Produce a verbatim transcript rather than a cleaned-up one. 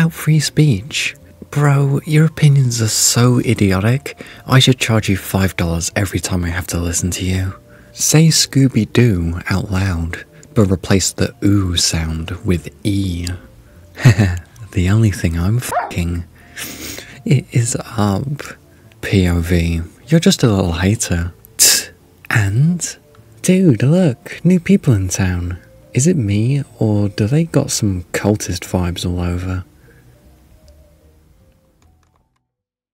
about free speech. Bro, your opinions are so idiotic, I should charge you five dollars every time I have to listen to you. Say Scooby-Doo out loud, but replace the ooh sound with E. The only thing I'm fucking is up. P O V, you're just a little hater. Tch. And? Dude, look, new people in town. Is it me, or do they got some cultist vibes all over?